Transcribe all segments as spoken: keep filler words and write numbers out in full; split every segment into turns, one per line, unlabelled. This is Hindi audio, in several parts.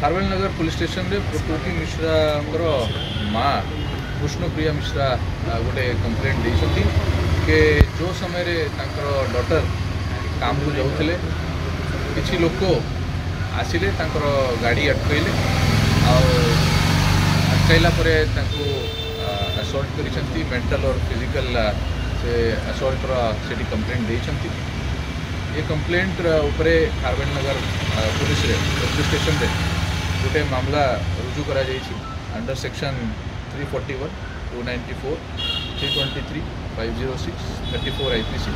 खारवेल नगर पुलिस स्टेशन रे प्रकृति मिश्रा माँ कृष्णप्रिया मिश्रा गोटे कंप्लेंट देती कि जो समय रे डॉटर काम को जाऊे किसी लोक आसिले गाड़ी अटकैले अटकैला असल्ट कर मेंटल और फिजिकल से असल्ट री कंप्लेंट देती ये कंप्लेंट उपरे खारवेल नगर पुलिस रे पुलिस स्टेशन रे गोटे मामला रुजु करा जायछि under section three forty one two ninety four three twenty three five zero six thirty four IPC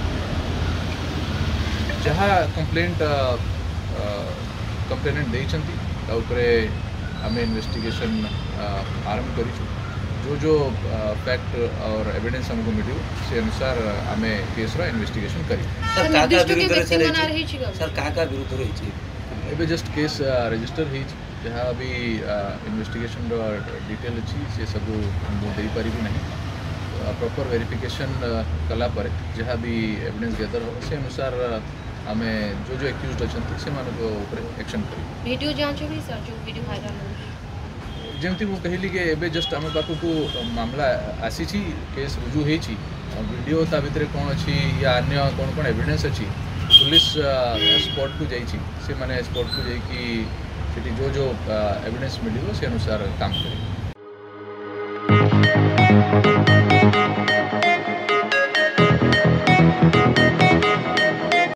जहाँ कंप्लेंट कंप्लेनेंट देइछंती ता उपरे आमे इन्वेस्टिगेशन आरंभ करिछु जो जो फैक्ट और एविडेंस हमको मिलियो से अनुसार आमे केस रा इन्वेस्टिगेशन करी
सर का का विरुद्ध सर सर का का विरुद्ध रही छी
एबे जस्ट केस रजिस्टर ही जहाँ भी इन्वेस्टिगेशन डिटेल अच्छी से सब मुझे पारि नहीं प्रॉपर वेरिफिकेशन कला पर जहाँ भी एविडेंस गैदर हो से अनुसार आम जो जो एक्यूज्ड अच्छा से एक्शन कर
वीडियो जांच होगी सर जो वीडियो वायरल हो
जमती मुझे कहली कि एबे जस्ट आम पाखक मामला आसी केस रुजु होती वीडियो ता भितर कौन अच्छी या अन्य कौन कौन एविडेंस अच्छी पुलिस स्पॉट को जाइए से माने स्पॉट को जाइए जो जो एविडेंस मिले से अनुसार काम करें।